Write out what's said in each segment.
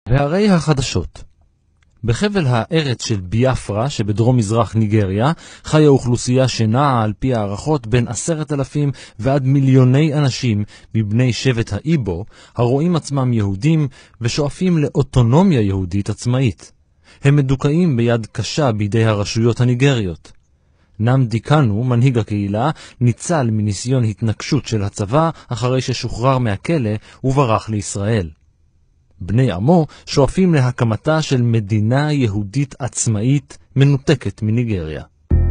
והרי החדשות. בחבל הארץ של ביאפרה שבדרום מזרח ניגריה חיה אוכלוסייה שנעה על פי הערכות בין 10,000 ועד מיליוני אנשים מבני שבט האיבו הרואים עצמם יהודים ושואפים לאוטונומיה יהודית עצמאית. הם מדוכאים ביד קשה בידי הרשויות הניגריות. נמדי קאנו, מנהיג הקהילה, ניצל מניסיון התנקשות של הצבא אחרי ששוחרר מהכלא וברח לישראל. בני עמו שואפים להקמתה של מדינה יהודית עצמאית מנותקת מניגריה.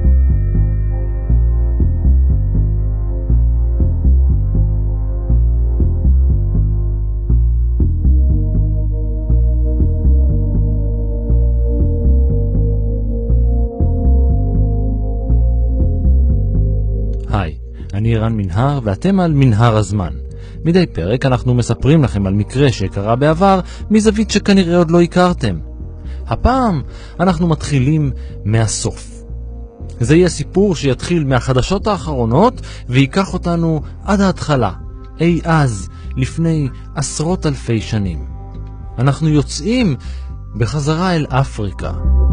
היי, אני ערן מנהר ואתם על מנהר הזמן. מדי פרק אנחנו מספרים לכם על מקרה שקרה בעבר מזווית שכנראה עוד לא הכרתם. הפעם אנחנו מתחילים מהסוף. זה יהיה סיפור שיתחיל מהחדשות האחרונות ויקח אותנו עד ההתחלה, אי אז, לפני עשרות אלפי שנים. אנחנו יוצאים בחזרה אל אפריקה.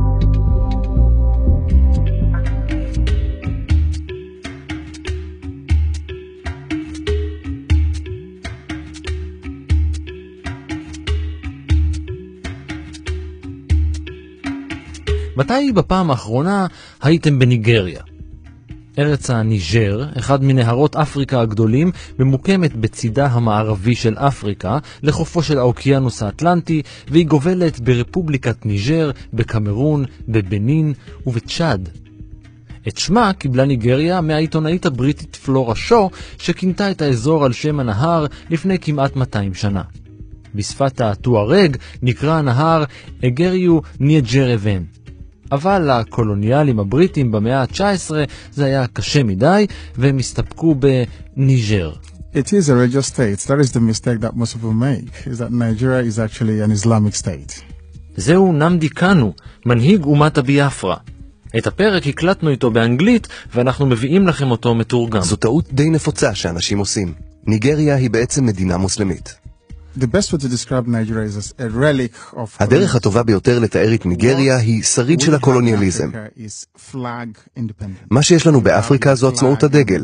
מתי בפעם האחרונה הייתם בניגריה? ארץ הניג'ר, אחד מנהרות אפריקה הגדולים, ממוקמת בצידה המערבי של אפריקה, לחופו של האוקיינוס האטלנטי, והיא גובלת ברפובליקת ניג'ר, בקמרון, בבנין ובצ'אד. את שמה קיבלה ניגריה מהעיתונאית הבריטית פלורה שו, שכינתה את האזור על שם הנהר לפני כמעט 200 שנה. בשפת הטוארג נקרא הנהר אגריו ניג'רבן. אבל לקולוניאלים הבריטים במאה ה-19 זה היה קשה מדי, והם הסתפקו בניג'ר. It is a religious state. That is the mistake that most people make, is that Nigeria is actually an Islamic state. זהו נמדי קאנו, מנהיג אומת הביאפרה. את הפרק הקלטנו איתו באנגלית, ואנחנו מביאים לכם אותו מתורגם. זו טעות די נפוצה שאנשים עושים. ניגריה היא בעצם מדינה מוסלמית. The best way to describe Nigeria is a relic of... הדרך הטובה ביותר לתאר את ניגריה היא שריד של הקולוניאליזם. מה שיש לנו באפריקה זו עצמאות הדגל.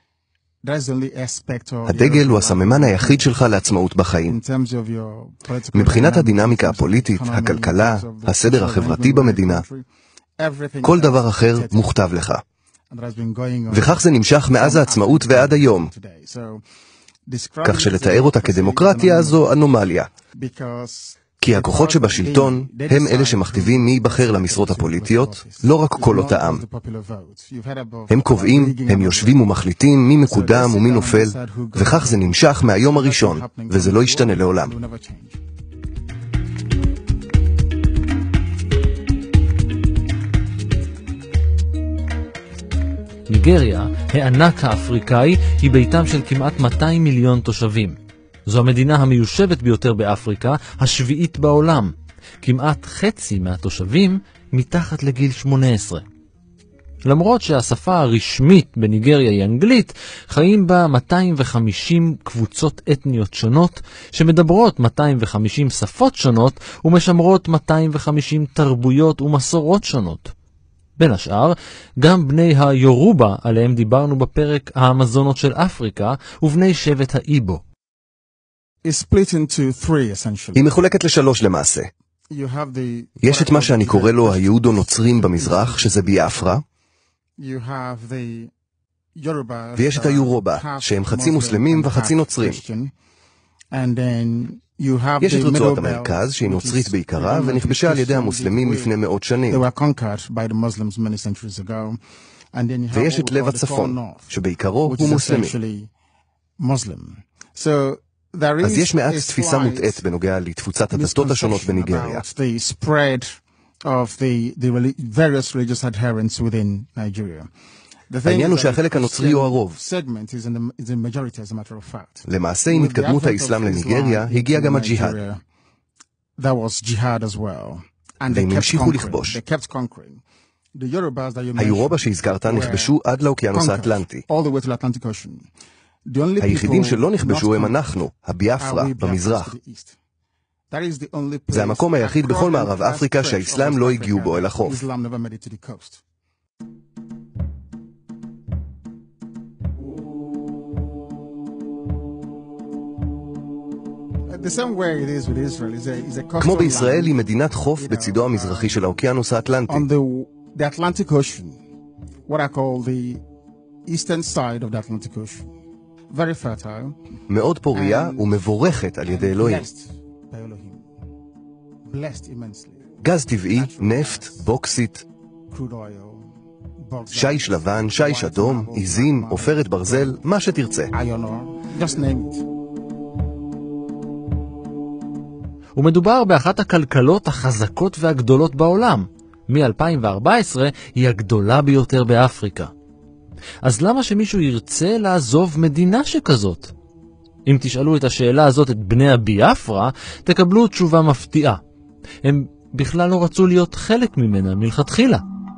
הדגל הוא הסממן היחיד שלך לעצמאות בחיים. מבחינת הדינמיקה הפוליטית, הכלכלה, הסדר החברתי במדינה, כל דבר אחר מוכתב לך. וכך זה נמשך מאז העצמאות ועד היום. כך שלתאר אותה כדמוקרטיה זו אנומליה. כי הכוחות שבשלטון הם אלה שמכתיבים מי ייבחר למשרות הפוליטיות, לא רק קולות העם. הם קובעים, הם יושבים ומחליטים מי מקודם ומי נופל, וכך זה נמשך מהיום הראשון, וזה לא ישתנה לעולם. ניגריה, הענק האפריקאי, היא ביתם של כמעט 200 מיליון תושבים. זו המדינה המיושבת ביותר באפריקה, השביעית בעולם. כמעט חצי מהתושבים מתחת לגיל 18. למרות שהשפה הרשמית בניגריה היא אנגלית, חיים בה 250 קבוצות אתניות שונות, שמדברות 250 שפות שונות ומשמרות 250 תרבויות ומסורות שונות. בין השאר, גם בני היורובה, עליהם דיברנו בפרק האמזונות של אפריקה, ובני שבט האיבו. היא מחולקת לשלוש למעשה. יש את מה שאני קורא לו היהודו-נוצרים במזרח, שזה ביאפרה, ויש את היורובה, שהם חצי מוסלמים וחצי נוצרים. יש את רצועת המרכז, שהיא נוצרית בעיקרה, ונכבשה על ידי המוסלמים לפני מאות שנים. ויש את לב הצפון, שבעיקרו הוא מוסלמי. אז יש מעט תפיסה מוטעת בנוגע לתפוצת הדתות השונות בניגריה. העניין הוא שהחלק הנוצרי הוא הרוב. למעשה, עם התקדמות האסלאם לניגריה, הגיע גם הג'יהאד. והם המשיכו לכבוש. היורובה שהזכרת נכבשו עד לאוקיינוס האטלנטי. היחידים שלא נכבשו הם אנחנו, הביאפרה, במזרח. זה המקום היחיד בכל מערב אפריקה שהאסלאם לא הגיעו בו אל החוף. כמו בישראל, היא מדינת חוף בצידו המזרחי של האוקיינוס האטלנטי. מאוד פוריה ומבורכת על ידי אלוהים. גז טבעי, נפט, בוקסית, שיש לבן, שיש אדום, עיזים, עופרת ברזל, מה שתרצה. ומדובר באחת הכלכלות החזקות והגדולות בעולם. מ-2014 היא הגדולה ביותר באפריקה. אז למה שמישהו ירצה לעזוב מדינה שכזאת? אם תשאלו את השאלה הזאת את בני הביאפרה, תקבלו תשובה מפתיעה. הם בכלל לא רצו להיות חלק ממנה מלכתחילה.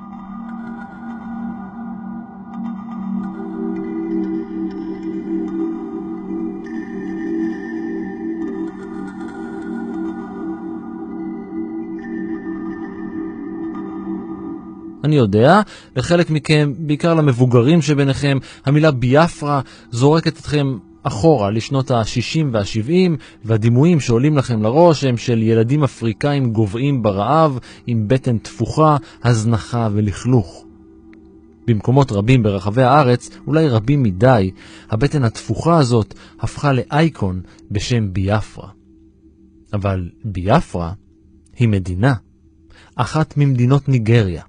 אני יודע, לחלק מכם, בעיקר למבוגרים שביניכם, המילה ביאפרה זורקת אתכם אחורה לשנות ה-60 וה-70, והדימויים שעולים לכם לראש הם של ילדים אפריקאים גובעים ברעב, עם בטן תפוחה, הזנחה ולכלוך. במקומות רבים ברחבי הארץ, אולי רבים מדי, הבטן התפוחה הזאת הפכה לאייקון בשם ביאפרה. אבל ביאפרה היא מדינה, אחת ממדינות ניגריה.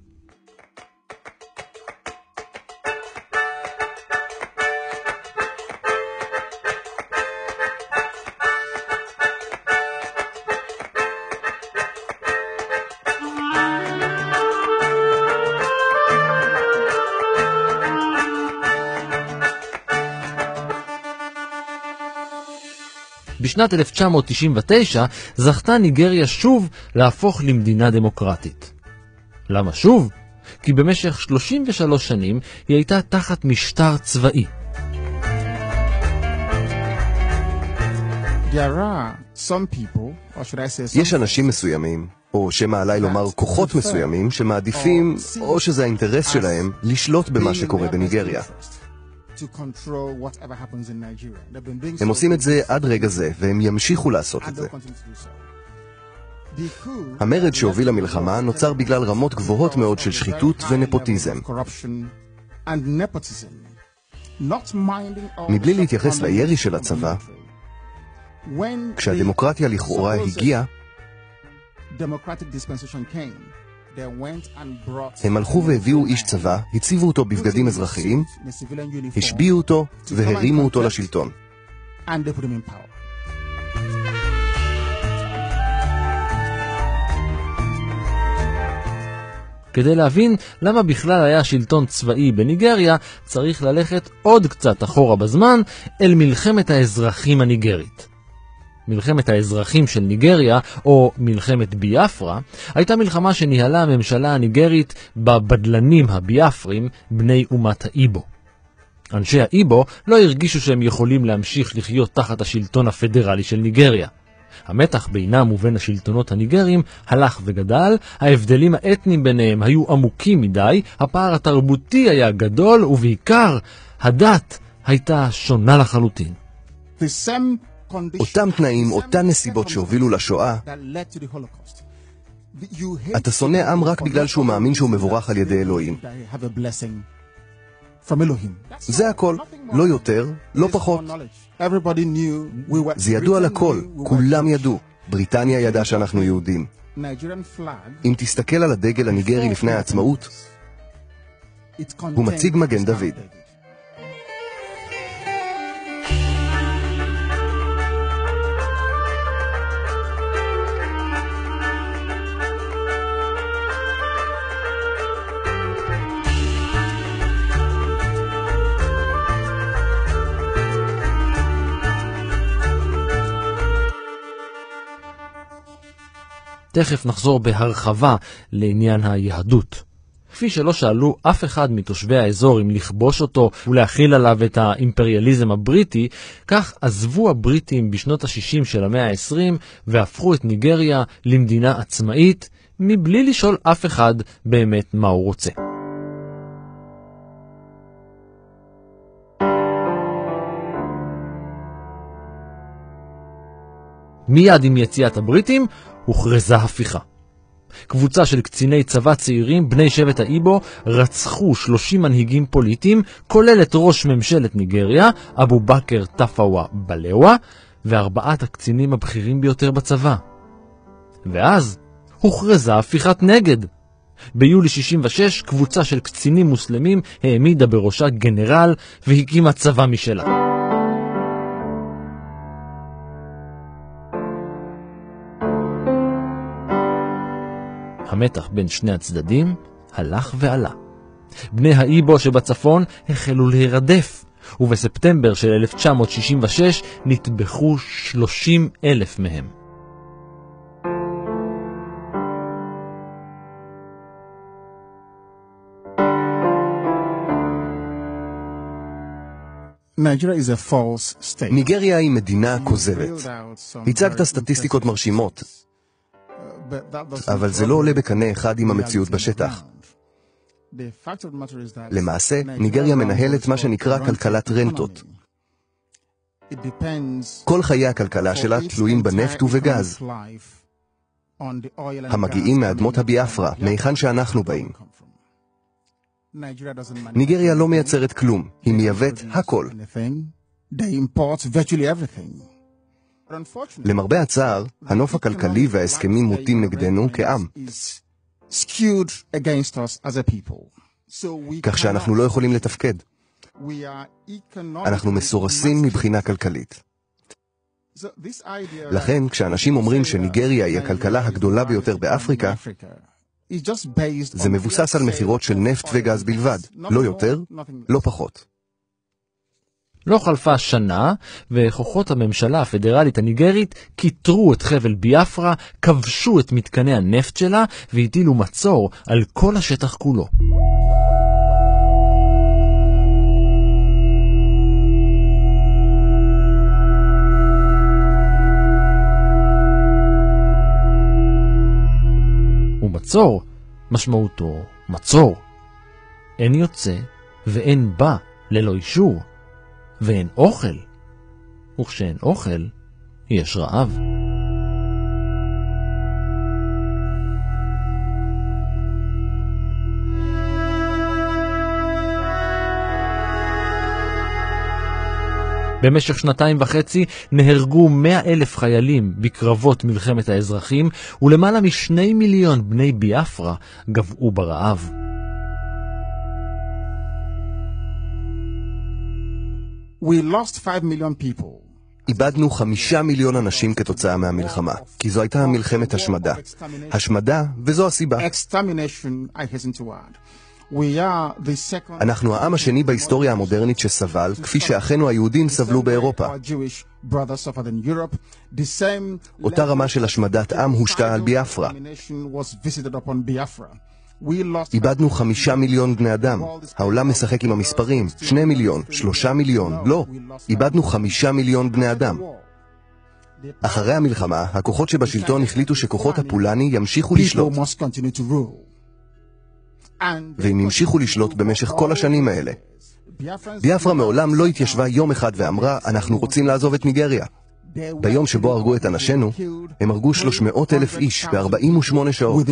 בשנת 1999 זכתה ניגריה שוב להפוך למדינה דמוקרטית. למה שוב? כי במשך 33 שנים היא הייתה תחת משטר צבאי. יש אנשים מסוימים, או שמא עליי לומר כוחות מסוימים, שמעדיפים, או שזה האינטרס שלהם, לשלוט במה שקורה בניגריה. הם עושים את זה עד רגע זה, והם ימשיכו לעשות את זה. המרד שהוביל למלחמה נוצר בגלל רמות גבוהות מאוד של שחיתות ונפוטיזם. מבלי להתייחס לירי של הצבא, כשהדמוקרטיה לכאורה הגיעה, הם הלכו והביאו איש צבא, הציבו אותו בבגדים אזרחיים, השביעו אותו והרימו אותו לשלטון. כדי להבין למה בכלל היה שלטון צבאי בניגריה, צריך ללכת עוד קצת אחורה בזמן אל מלחמת האזרחים הניגרית. מלחמת האזרחים של ניגריה, או מלחמת ביאפרה, הייתה מלחמה שניהלה הממשלה הניגרית בבדלנים הביאפרים, בני אומת האיבו. אנשי האיבו לא הרגישו שהם יכולים להמשיך לחיות תחת השלטון הפדרלי של ניגריה. המתח בינם ובין השלטונות הניגרים הלך וגדל, ההבדלים האתניים ביניהם היו עמוקים מדי, הפער התרבותי היה גדול, ובעיקר הדת הייתה שונה לחלוטין. אותם תנאים, אותן נסיבות שהובילו לשואה, אתה שונא עם רק בגלל שהוא מאמין שהוא מבורך על ידי אלוהים. זה הכל, לא יותר, לא פחות. זה ידוע לכל, כולם ידעו. בריטניה ידעה שאנחנו יהודים. אם תסתכל על הדגל הניגרי לפני העצמאות, הוא מציג מגן דוד. תכף נחזור בהרחבה לעניין היהדות. כפי שלא שאלו אף אחד מתושבי האזור אם לכבוש אותו ולהכיל עליו את האימפריאליזם הבריטי, כך עזבו הבריטים בשנות ה-60 של המאה ה-20 והפכו את ניגריה למדינה עצמאית, מבלי לשאול אף אחד באמת מה הוא רוצה. מיד עם יציאת הבריטים הוכרזה הפיכה. קבוצה של קציני צבא צעירים בני שבט האיבו רצחו 30 מנהיגים פוליטיים, כולל את ראש ממשלת ניגריה, אבו בכר תפאווה בלאווה, וארבעת הקצינים הבכירים ביותר בצבא. ואז הוכרזה הפיכת נגד. ביולי 66 קבוצה של קצינים מוסלמים העמידה בראשה גנרל והקימה צבא משלה. המתח בין שני הצדדים הלך ועלה. בני האיבו שבצפון החלו להירדף, ובספטמבר של 1966 נטבחו 30,000 מהם. ניגריה היא מדינה כוזבת. הצגת סטטיסטיקות מרשימות, אבל זה לא עולה בקנה אחד עם המציאות בשטח. למעשה, ניגריה מנהלת מה שנקרא כלכלת רנטות. כל חיי הכלכלה שלה תלויים בנפט ובגז, המגיעים מאדמות הביאפרה, מהיכן שאנחנו באים. ניגריה לא מייצרת כלום, היא מייבאת הכל. למרבה הצער, הנוף הכלכלי וההסכמים מוטים נגדנו כעם, כך שאנחנו לא יכולים לתפקד. אנחנו מסורסים מבחינה כלכלית. לכן, כשאנשים אומרים שניגריה היא הכלכלה הגדולה ביותר באפריקה, זה מבוסס על מחירות של נפט וגז בלבד, לא יותר, לא פחות. לא חלפה שנה, וכוחות הממשלה הפדרלית הניגרית קיטרו את חבל ביאפרה, כבשו את מתקני הנפט שלה, והטילו מצור על כל השטח כולו. ומצור, משמעותו מצור. אין יוצא ואין בא ללא אישור. ואין אוכל, וכשאין אוכל, יש רעב. במשך 2.5 נהרגו 100,000 חיילים בקרבות מלחמת האזרחים, ולמעלה מ2 מיליון בני ביאפרה גבעו ברעב. איבדנו 5 מיליון אנשים כתוצאה מהמלחמה, כי זו הייתה מלחמת השמדה. השמדה, וזו הסיבה. אנחנו העם השני בהיסטוריה המודרנית שסבל, כפי שאחינו היהודים סבלו באירופה. אותה רמה של השמדת עם הושתה על ביאפרה. איבדנו 5 מיליון בני אדם. העולם משחק עם המספרים. 2 מיליון, 3 מיליון. לא, איבדנו 5 מיליון בני אדם. אחרי המלחמה, הכוחות שבשלטון החליטו שכוחות הפולני ימשיכו לשלוט. והם המשיכו לשלוט במשך כל השנים האלה. ביאפרה מעולם לא התיישבה יום אחד ואמרה, אנחנו רוצים לעזוב את ניגריה. ביום שבו הרגו את אנשינו, הם הרגו 300,000 איש ב-48 שעות.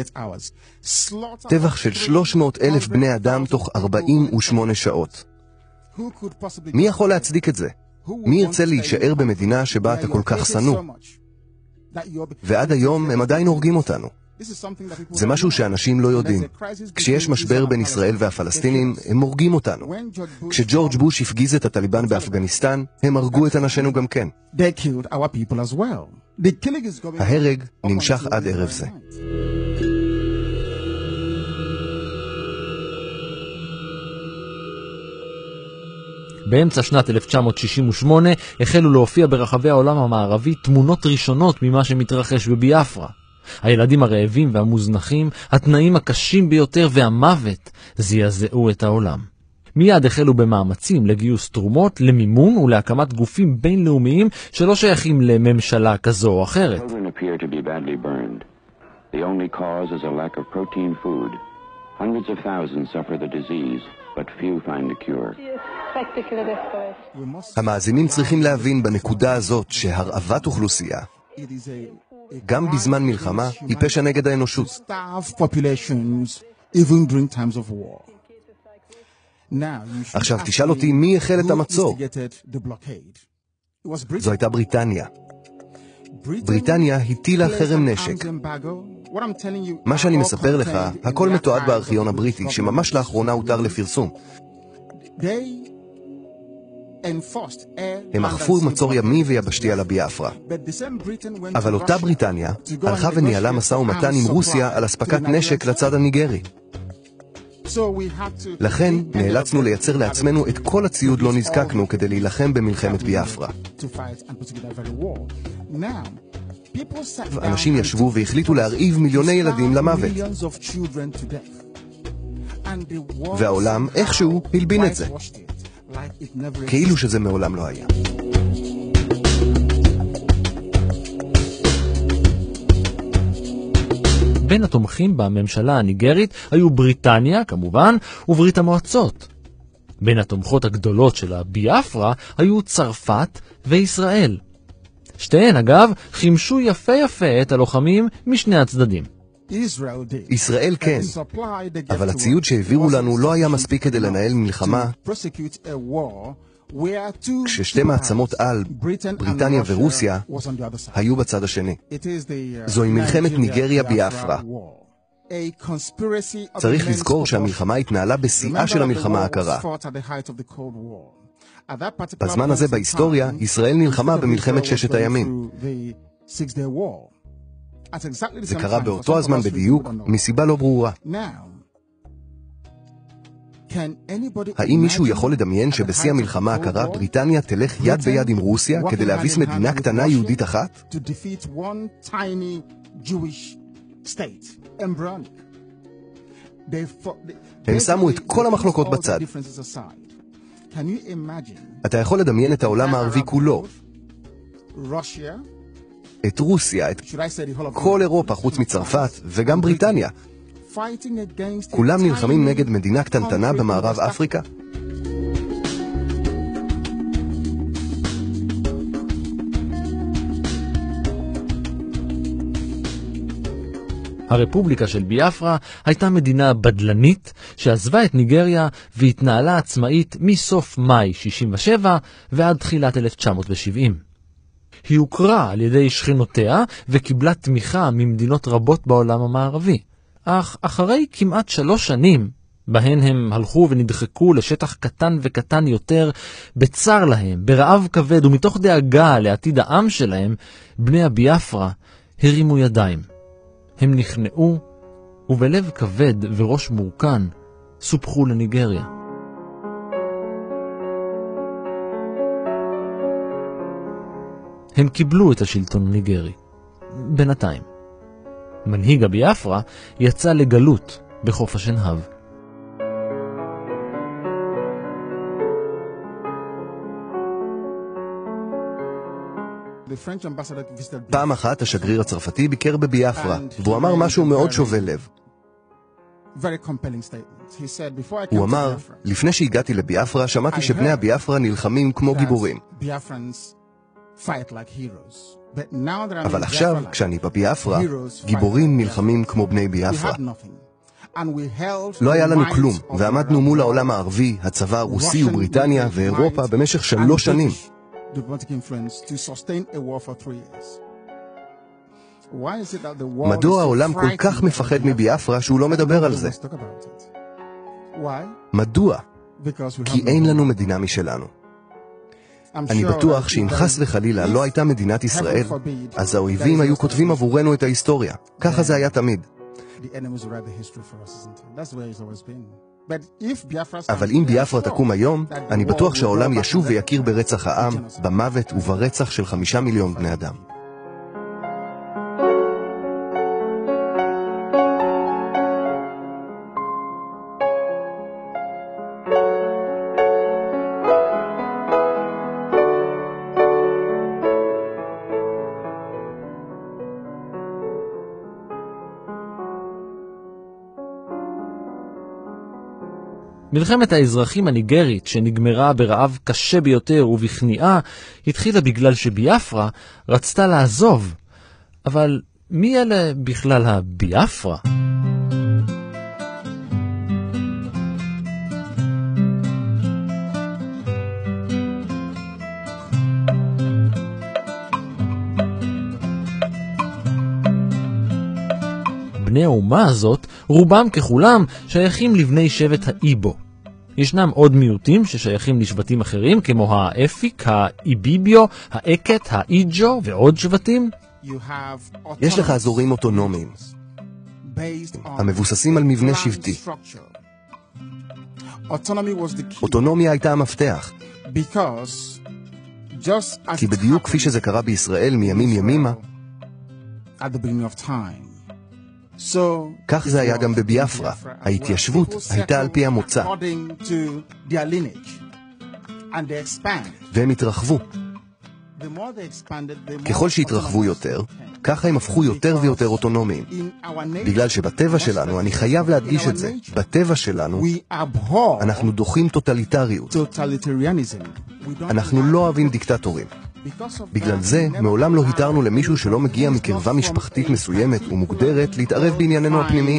טבח של 300,000 בני אדם תוך 48 שעות. מי יכול להצדיק את זה? מי ירצה להישאר במדינה שבה אתה כל כך שנוא? ועד היום הם עדיין הורגים אותנו. זה משהו שאנשים לא יודעים. כשיש משבר בין ישראל והפלסטינים, הם הורגים אותנו. כשג'ורג' בוש הפגיז את הטליבן באפגניסטן, הם הרגו את אנשינו גם כן. ההרג נמשך עד ערב זה. באמצע שנת 1968 החלו להופיע ברחבי העולם המערבי תמונות ראשונות ממה שמתרחש בביאפרה. הילדים הרעבים והמוזנחים, התנאים הקשים ביותר והמוות זעזעו את העולם. מיד החלו במאמצים לגיוס תרומות, למימון ולהקמת גופים בינלאומיים שלא שייכים לממשלה כזו או אחרת. The only cause is a lack of protein food. Hundreds of thousands suffer the disease, but few find a cure. המאזינים צריכים להבין בנקודה הזאת שהרעבת אוכלוסייה, גם בזמן מלחמה, היא פשע נגד האנושות. עכשיו תשאל אותי מי החל את המצור. זו הייתה בריטניה. בריטניה הטילה חרם נשק. מה שאני מספר לך, הכל מתועד בארכיון הבריטי, שממש לאחרונה הותר לפרסום. הם אכפו מצור ימי ויבשתי על הביאפרה. אבל אותה בריטניה הלכה וניהלה משא ומתן עם רוסיה על אספקת נשק לצד הניגרי. לכן נאלצנו לייצר לעצמנו את כל הציוד לא נזקקנו כדי להילחם במלחמת ביאפרה. אנשים ישבו והחליטו להרעיב מיליוני ילדים למוות. והעולם איכשהו הלבין את זה. כאילו שזה מעולם לא היה. בין התומכים בממשלה הניגרית היו בריטניה, כמובן, וברית המועצות. בין התומכות הגדולות של הביאפרה היו צרפת וישראל. שתיהן, אגב, חימשו יפה את הלוחמים משני הצדדים. ישראל כן, אבל הציוד שהעבירו לנו לא היה מספיק כדי לנהל מלחמה כששתי מעצמות על, בריטניה ורוסיה, היו בצד השני. זוהי מלחמת ניגריה ביאפרה. צריך לזכור שהמלחמה התנהלה בשיאה של המלחמה הקרה. בזמן הזה בהיסטוריה, ישראל נלחמה במלחמת ששת הימים. זה קרה באותו הזמן בדיוק, מסיבה לא ברורה. האם מישהו יכול לדמיין שבשיא המלחמה הקרה בריטניה תלך יד ביד עם רוסיה כדי להביס מדינה קטנה יהודית אחת? הם שמו את כל המחלוקות בצד. אתה יכול לדמיין את העולם הערבי כולו, את רוסיה, את כל אירופה חוץ מצרפת וגם בריטניה. כולם נלחמים נגד מדינה קטנטנה במערב אפריקה? הרפובליקה של ביאפרה הייתה מדינה בדלנית שעזבה את ניגריה והתנהלה עצמאית מסוף מאי 67 ועד תחילת 1970. היא הוכרה על ידי שכנותיה וקיבלה תמיכה ממדינות רבות בעולם המערבי. אך אחרי כמעט 3 שנים, בהן הם הלכו ונדחקו לשטח קטן וקטן יותר, בצר להם, ברעב כבד ומתוך דאגה לעתיד העם שלהם, בני הביאפרה הרימו ידיים. הם נכנעו, ובלב כבד וראש מורכן סופחו לניגריה. הם קיבלו את השלטון הניגרי. בינתיים. מנהיג הביאפרה יצא לגלות בחוף השנהב. פעם אחת השגריר הצרפתי ביקר בביאפרה, והוא אמר משהו מאוד שובה לב. הוא אמר, לפני שהגעתי לביאפרה שמעתי שבני הביאפרה נלחמים כמו גיבורים. אבל עכשיו, כשאני בביאפרה, גיבורים נלחמים כמו בני ביאפרה. לא היה לנו כלום, ועמדנו מול העולם הערבי, הצבא הרוסי ובריטניה ואירופה במשך 3 שנים. מדוע העולם כל כך מפחד מביאפרה שהוא לא מדבר על זה? מדוע? כי אין לנו מדינה משלנו. אני בטוח שאם חס וחלילה לא הייתה מדינת ישראל, אז האויבים היו כותבים עבורנו את ההיסטוריה. ככה זה היה תמיד. אבל אם ביאפרה תקום היום, אני בטוח שהעולם ישוב ויכיר ברצח העם, במוות וברצח של 5 מיליון בני אדם. מלחמת האזרחים הניגרית, שנגמרה ברעב קשה ביותר ובכניעה, התחילה בגלל שביאפרה רצתה לעזוב. אבל מי אלה בכלל הביאפרה? בני האומה הזאת, רובם ככולם, שייכים לבני שבט האיבו. ישנם עוד מיעוטים ששייכים לשבטים אחרים, כמו האפיק, האיביביו, האקט, האיג'ו ועוד שבטים. יש לך אזורים אוטונומיים, המבוססים על מבנה שבטי. אוטונומיה הייתה המפתח. כי בדיוק כפי שזה קרה בישראל מימים ימימה, כך זה היה גם בביאפרה. ההתיישבות הייתה על פי המוצא. והם התרחבו. ככל שהתרחבו יותר, ככה הם הפכו יותר ויותר אוטונומיים. בגלל שבטבע שלנו, אני חייב להדגיש את זה, בטבע שלנו, אנחנו דוחים טוטליטריות. אנחנו לא אוהבים דיקטטורים. בגלל זה, מעולם לא התרנו למישהו שלא מגיע מקרבה משפחתית מסוימת ומוגדרת להתערב בענייננו הפנימיים.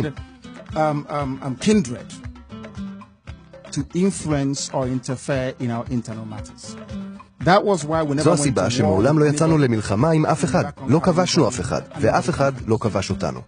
זו הסיבה שמעולם לא יצאנו למלחמה עם אף אחד. לא כבשנו אף אחד, ואף אחד לא כבש אותנו.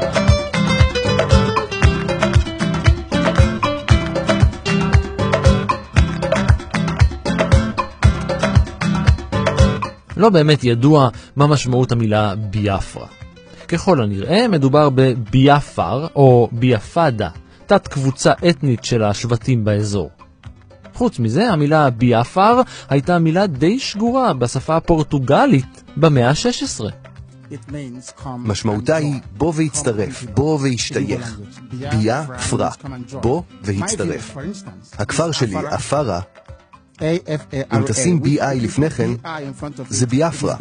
לא באמת ידוע מה משמעות המילה ביאפרה. ככל הנראה מדובר בביאפר או ביאפדה, תת קבוצה אתנית של השבטים באזור. חוץ מזה, המילה ביאפר הייתה מילה די שגורה בשפה הפורטוגלית במאה ה-16. משמעותה היא בוא והצטרף, בוא והשתייך. ביאפרה, בוא והצטרף. הכפר שלי, אפרה, אם תשים BI לפני כן, זה ביאפרה.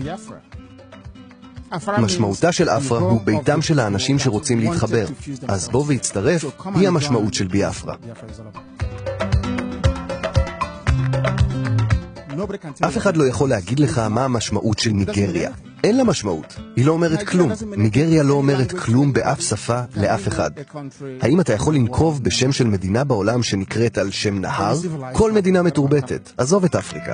משמעותה של אפרה הוא ביתם של האנשים שרוצים להתחבר. אז בוא והצטרף היא המשמעות של ביאפרה. אף אחד לא יכול להגיד לך מה המשמעות של ניגריה. אין לה משמעות. היא לא אומרת כלום. ניגריה לא אומרת כלום באף שפה לאף אחד. האם אתה יכול לנקוב בשם של מדינה בעולם שנקראת על שם נהר? כל מדינה מתורבתת. עזוב את אפריקה.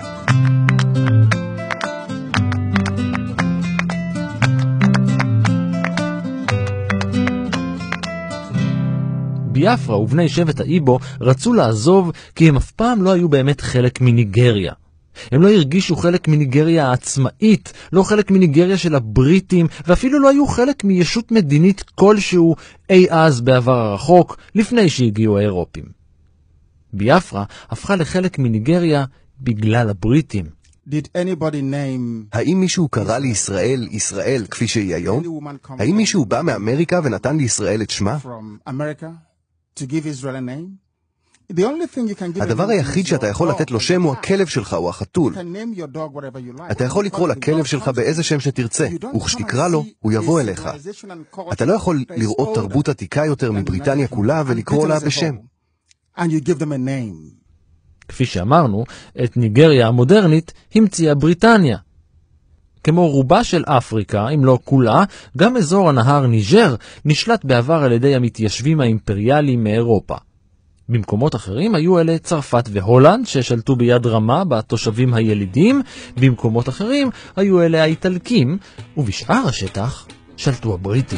ביאפרה ובני שבט האיבו רצו לעזוב כי הם אף פעם לא היו באמת חלק מניגריה. הם לא הרגישו חלק מניגריה העצמאית, לא חלק מניגריה של הבריטים, ואפילו לא היו חלק מישות מדינית כלשהו אי אז בעבר הרחוק, לפני שהגיעו האירופים. ביאפרה הפכה לחלק מניגריה בגלל הבריטים. האם מישהו קרא לישראל ישראל כפי שהיא היום? האם מישהו בא מאמריקה ונתן לישראל את שמה? הדבר היחיד שאתה יכול לתת לו שם הוא הכלב שלך או החתול. אתה יכול לקרוא לכלב שלך באיזה שם שתרצה, וכשתקרא לו, הוא יבוא אליך. אתה לא יכול לראות תרבות עתיקה יותר מבריטניה כולה ולקרוא לה בשם. כפי שאמרנו, את ניגריה המודרנית המציאה בריטניה. כמו רובה של אפריקה, אם לא כולה, גם אזור הנהר ניג'ר נשלט בעבר על ידי המתיישבים האימפריאליים מאירופה. במקומות אחרים היו אלה צרפת והולנד ששלטו ביד רמה בתושבים הילידים, במקומות אחרים היו אלה האיטלקים, ובשאר השטח שלטו הבריטים.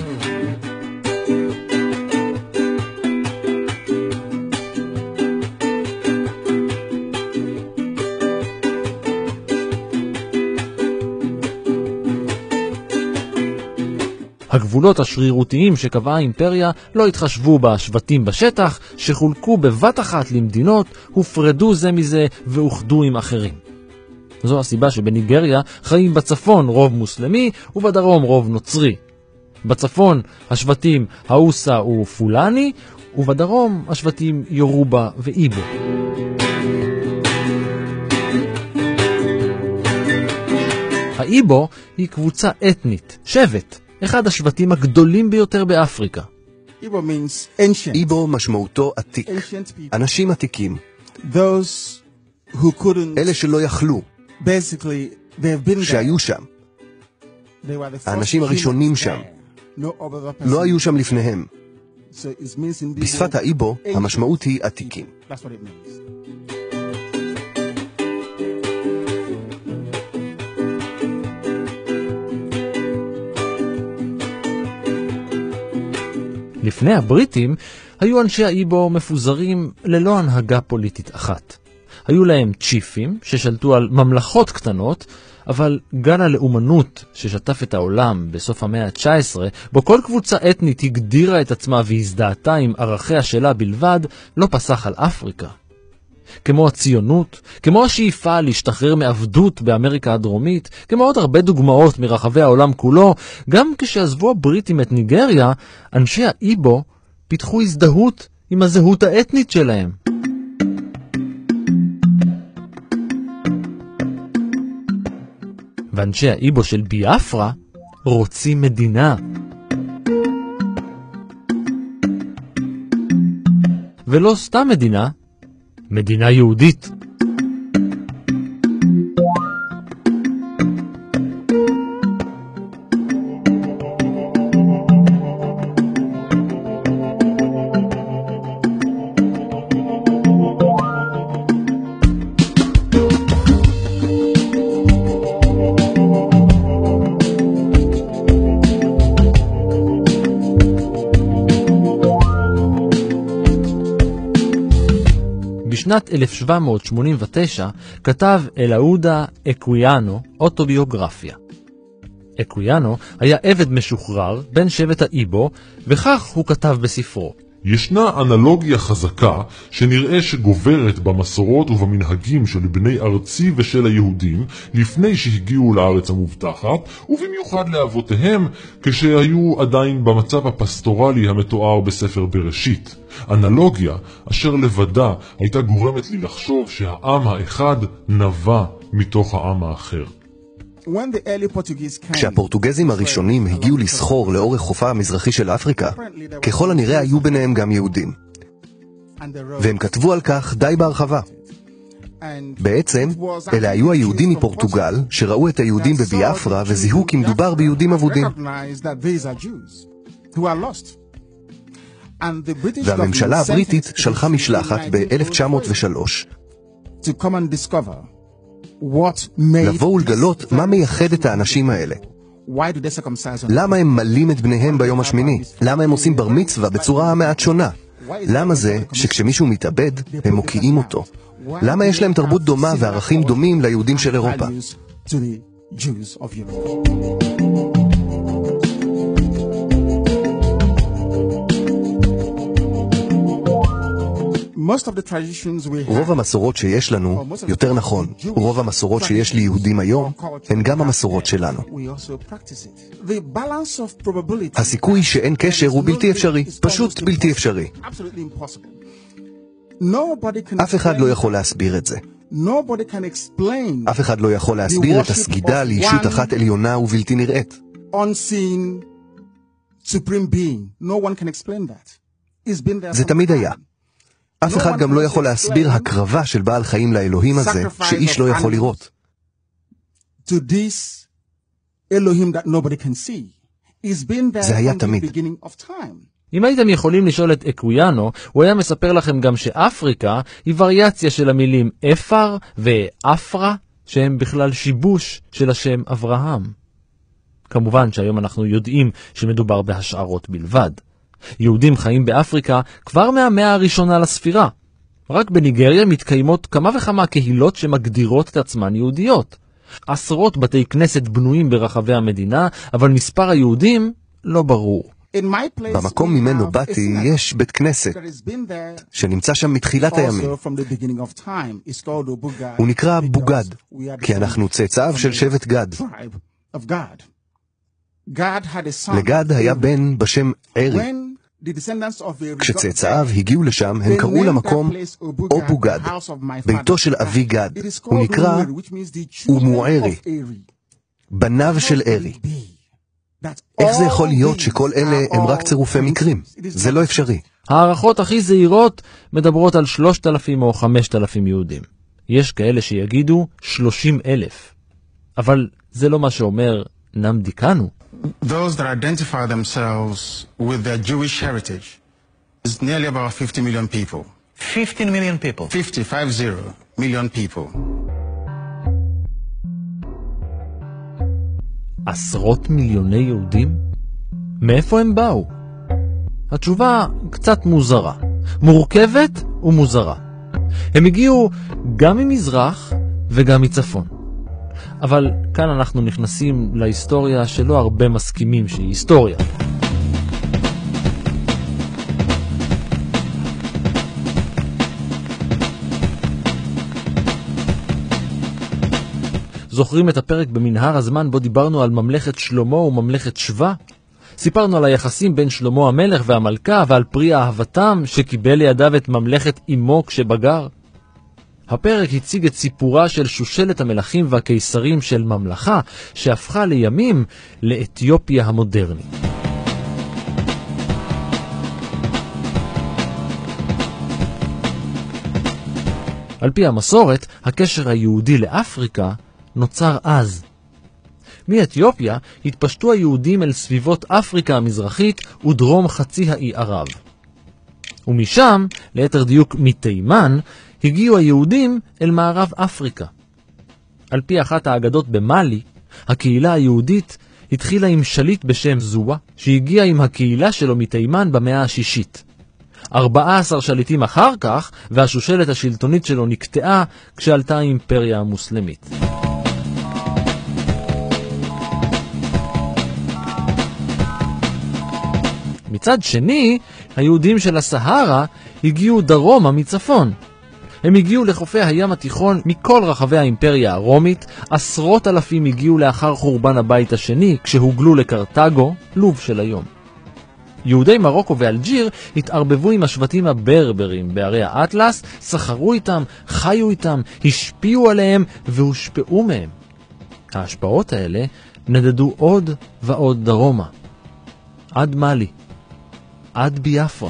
הגבולות השרירותיים שקבעה האימפריה לא התחשבו בשבטים בשטח, שחולקו בבת אחת למדינות, הופרדו זה מזה ואוחדו עם אחרים. זו הסיבה שבניגריה חיים בצפון רוב מוסלמי ובדרום רוב נוצרי. בצפון השבטים האוסה ופולני, ובדרום השבטים יורובה ואיבו. האיבו היא קבוצה אתנית, שבט, אחד השבטים הגדולים ביותר באפריקה. איבו משמעותו עתיק, אנשים עתיקים, אלה שלא יכלו, שהיו שם, האנשים הראשונים שם, לא היו שם לפניהם. בשפת האיבו המשמעות היא עתיקים. לפני הבריטים היו אנשי האיבו מפוזרים ללא הנהגה פוליטית אחת. היו להם צ'יפים ששלטו על ממלכות קטנות, אבל גל הלאומנות ששטף את העולם בסוף המאה ה-19, בו כל קבוצה אתנית הגדירה את עצמה והזדהתה עם ערכיה שלה בלבד, לא פסח על אפריקה. כמו הציונות, כמו השאיפה להשתחרר מעבדות באמריקה הדרומית, כמו עוד הרבה דוגמאות מרחבי העולם כולו, גם כשעזבו הבריטים את ניגריה, אנשי האיבו פיתחו הזדהות עם הזהות האתנית שלהם. ואנשי האיבו של ביאפרה רוצים מדינה. ולא סתם מדינה, מדינה יהודית. בשנת 1789 כתב אלאודה אקוויאנו אוטוביוגרפיה. אקוויאנו היה עבד משוחרר בן שבט האיבו, וכך הוא כתב בספרו: ישנה אנלוגיה חזקה שנראה שגוברת במסורות ובמנהגים של בני ארצי ושל היהודים לפני שהגיעו לארץ המובטחת, ובמיוחד לאבותיהם כשהיו עדיין במצב הפסטורלי המתואר בספר בראשית. אנלוגיה אשר לבדה הייתה גורמת לי לחשוב שהעם האחד נבע מתוך העם האחר. כשהפורטוגזים הראשונים הגיעו לסחור לאורך חופה המזרחי של אפריקה, ככל הנראה היו ביניהם גם יהודים. והם כתבו על כך די בהרחבה. בעצם, אלה היו היהודים מפורטוגל שראו את היהודים בביאפרה וזיהו כי מדובר ביהודים אבודים. והממשלה הבריטית שלחה משלחת ב-1903 לבוא ולגלות מה מייחד את האנשים האלה. למה הם מלים את בניהם ביום השמיני? למה הם עושים בר מצווה בצורה מעט שונה? למה זה שכשמישהו מתאבד הם מוקיעים אותו? למה יש להם תרבות דומה וערכים דומים ליהודים של אירופה? רוב המסורות שיש לנו, יותר נכון, רוב המסורות שיש ליהודים היום, הן גם המסורות שלנו. הסיכוי שאין קשר הוא בלתי אפשרי, פשוט בלתי אפשרי. אף אחד לא יכול להסביר את זה. אף אחד לא יכול להסביר את הסגידה לישות אחת עליונה ובלתי נראית. זה תמיד היה. אף אחד גם לא יכול להסביר הקרבה של בעל חיים לאלוהים הזה, שאיש לא יכול לראות. זה היה תמיד. אם הייתם יכולים לשאול את אקוויאנו, הוא היה מספר לכם גם שאפריקה היא וריאציה של המילים אפר ואפרה, שהם בכלל שיבוש של השם אברהם. כמובן שהיום אנחנו יודעים שמדובר בהשערות בלבד. יהודים חיים באפריקה כבר מהמאה הראשונה לספירה. רק בניגריה מתקיימות כמה וכמה קהילות שמגדירות את עצמן יהודיות. עשרות בתי כנסת בנויים ברחבי המדינה, אבל מספר היהודים לא ברור. במקום ממנו באתי יש בית כנסת שנמצא שם מתחילת הימים. הוא נקרא בוגד, כי אנחנו צאצאיו של שבט גד. לגד היה בן בשם ארי. כשצאצאיו הגיעו לשם, הם קראו למקום אובוגד, ביתו של אבי גד. הוא נקרא אומוארי, בניו של ארי. איך זה יכול להיות שכל אלה הם רק צירופי מקרים? זה לא אפשרי. הערכות הכי זהירות מדברות על 3,000 או 5,000 יהודים. יש כאלה שיגידו 30,000. אבל זה לא מה שאומר נמדי קאנו. Those that identify themselves with their Jewish heritage is nearly about 50 million people. 15 million people. 50 million people. עשרות מיליוני יהודים? מאיפה הם באו? התשובה קצת מוזרה, מורכבת ומוזרה. הם הגיעו גם ממזרח וגם מצפון. אבל כאן אנחנו נכנסים להיסטוריה שלא הרבה מסכימים שהיא היסטוריה. זוכרים את הפרק במנהר הזמן בו דיברנו על ממלכת שלמה וממלכת שווה? סיפרנו על היחסים בין שלמה המלך והמלכה ועל פרי אהבתם שקיבל לידיו את ממלכת אמו כשבגר. הפרק הציג את סיפורה של שושלת המלכים והקיסרים של ממלכה שהפכה לימים לאתיופיה המודרנית. על פי המסורת, הקשר היהודי לאפריקה נוצר אז. מאתיופיה התפשטו היהודים אל סביבות אפריקה המזרחית ודרום חצי האי ערב. ומשם, ליתר דיוק מתימן, הגיעו היהודים אל מערב אפריקה. על פי אחת האגדות במאלי, הקהילה היהודית התחילה עם שליט בשם זואה, שהגיע עם הקהילה שלו מתימן במאה השישית. 14 שליטים אחר כך, והשושלת השלטונית שלו נקטעה כשעלתה האימפריה המוסלמית. מצד שני, היהודים של הסהרה הגיעו דרומה מצפון. הם הגיעו לחופי הים התיכון מכל רחבי האימפריה הרומית, עשרות אלפים הגיעו לאחר חורבן הבית השני, כשהוגלו לקרטגו, לוב של היום. יהודי מרוקו ואלג'יר התערבבו עם השבטים הברברים בערי האטלס, סחרו איתם, חיו איתם, השפיעו עליהם והושפעו מהם. ההשפעות האלה נדדו עוד ועוד דרומה, עד מאלי, עד ביאפרה.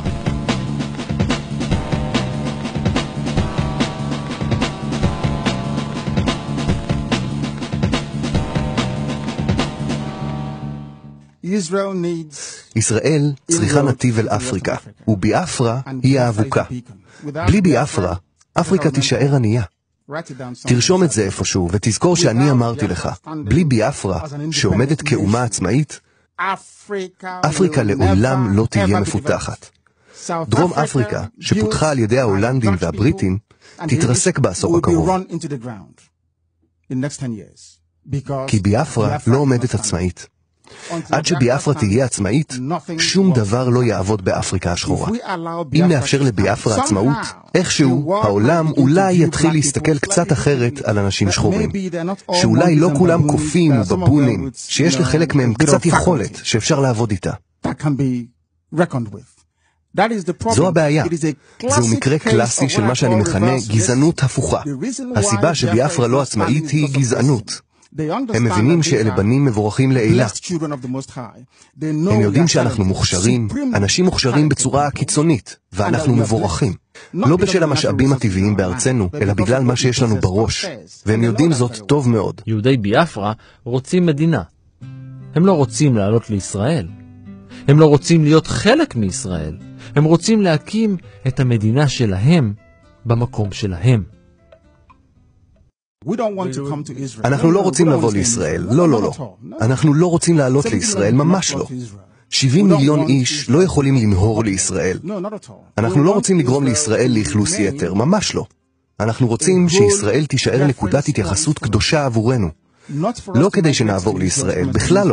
ישראל צריכה נתיב אל אפריקה, וביאפרה היא האבוקה. בלי ביאפרה, אפריקה תישאר ענייה. תרשום את זה איפשהו, ותזכור שאני אמרתי לך, בלי ביאפרה, שעומדת כאומה עצמאית, אפריקה לעולם לא תהיה מפותחת. דרום אפריקה, שפותחה על ידי ההולנדים והבריטים, תתרסק בעשור הקרוב. כי ביאפרה לא עומדת עצמאית. עד שביאפרה תהיה עצמאית, שום דבר לא יעבוד באפריקה השחורה. אם נאפשר לביאפרה עצמאות, איכשהו העולם אולי יתחיל להסתכל קצת אחרת על אנשים שחורים. שאולי לא כולם קופים ובבונים, שיש לחלק מהם קצת יכולת שאפשר לעבוד איתה. זו הבעיה. זהו מקרה קלאסי של מה שאני מכנה גזענות הפוכה. הסיבה שביאפרה לא עצמאית היא גזענות. הם מבינים שאלה בנים מבורכים לעילה. הם יודעים שאנחנו מוכשרים, אנשים מוכשרים בצורה קיצונית, ואנחנו מבורכים. לא בשל המשאבים הטבעיים בארצנו, אלא בגלל מה שיש לנו בראש. והם יודעים זאת טוב מאוד. יהודי ביאפרה רוצים מדינה. הם לא רוצים לעלות לישראל. הם לא רוצים להיות חלק מישראל. הם רוצים להקים את המדינה שלהם במקום שלהם. אנחנו לא רוצים לבוא לישראל, לא. אנחנו לא רוצים לעלות לישראל, ממש לא. 70 מיליון איש לא יכולים לנהור לישראל. אנחנו לא רוצים לגרום לישראל לאכלוס יתר, ממש לא. אנחנו רוצים שישראל תישאר נקודת התייחסות קדושה עבורנו. לא כדי שנעבור לישראל, בכלל לא.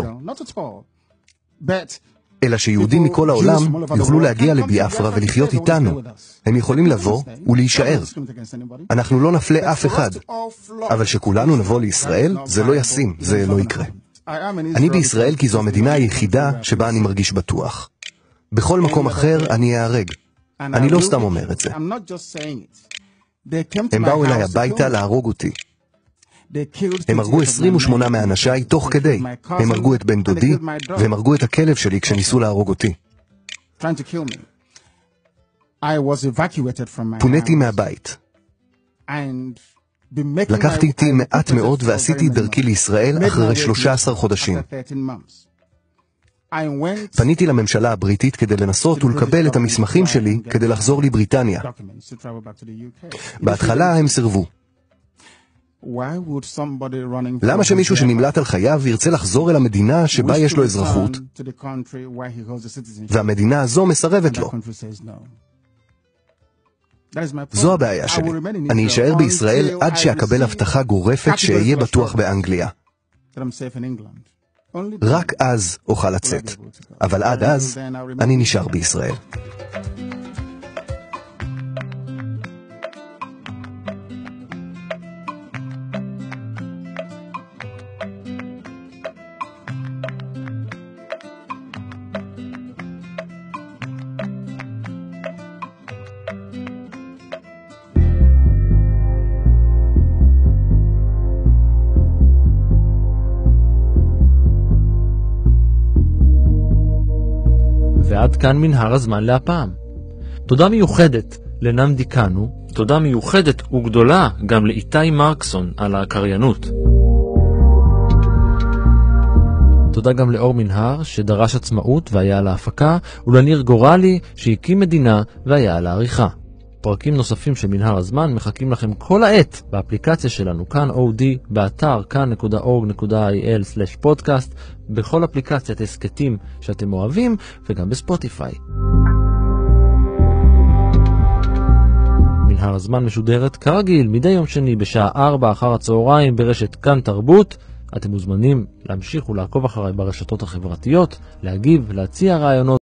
אלא שיהודים מכל העולם יוכלו להגיע לביאפרה ולחיות איתנו. הם יכולים לבוא ולהישאר. אנחנו לא נפלה אף אחד. אבל שכולנו נבוא לישראל, זה לא ישים, זה לא יקרה. אני בישראל כי זו המדינה היחידה שבה אני מרגיש בטוח. בכל מקום אחר אני אהרג. אני לא סתם אומר את זה. הם באו אליי הביתה להרוג אותי. הם הרגו 28 מאנשיי תוך כדי. הם הרגו את בן דודי, והם הרגו את הכלב שלי כשניסו להרוג אותי. פוניתי מהבית. לקחתי איתי מעט מאוד ועשיתי דרכי לישראל אחרי 13 חודשים. פניתי לממשלה הבריטית כדי לנסות ולקבל את המסמכים שלי כדי לחזור לבריטניה. בהתחלה הם סירבו. למה שמישהו שנמלט על חייו ירצה לחזור אל המדינה שבה יש לו אזרחות, והמדינה הזו מסרבת לו? זו הבעיה שלי. אני אשאר בישראל עד שאקבל הבטחה גורפת שאהיה בטוח באנגליה. רק אז אוכל לצאת. אבל עד אז אני נשאר בישראל. ועד כאן מנהר הזמן להפעם. תודה מיוחדת לנמדי קאנו, תודה מיוחדת וגדולה גם לאיתי מרקסון על הקריינות. תודה גם לאור מנהר שדרש עצמאות והיה על ההפקה, ולניר גורלי שהקים מדינה והיה על העריכה. פרקים נוספים של מנהר הזמן מחכים לכם כל העת באפליקציה שלנו כאן אודי, באתר כאן.org.il/podcast, בכל אפליקציית הסקטים שאתם אוהבים וגם בספוטיפיי. מנהר הזמן משודרת כרגיל מדי יום שני בשעה 4 אחר הצהריים ברשת כאן תרבות. אתם מוזמנים להמשיך ולעקוב אחריי ברשתות החברתיות, להגיב, להציע רעיונות